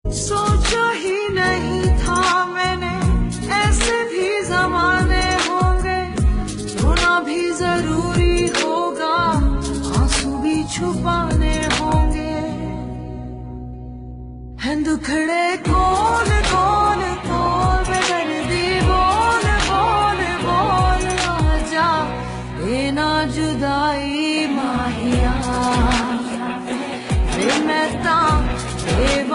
सोचा ही नहीं था मैंने ऐसे भी जमाने होंगे, रोना भी जरूरी होगा, आंसू भी छुपाने होंगे। हैं दुखड़े कौन कौन कौन बेदर्दी बोल बोल बोल, आजा लेना जुदाई माहिया वे मैं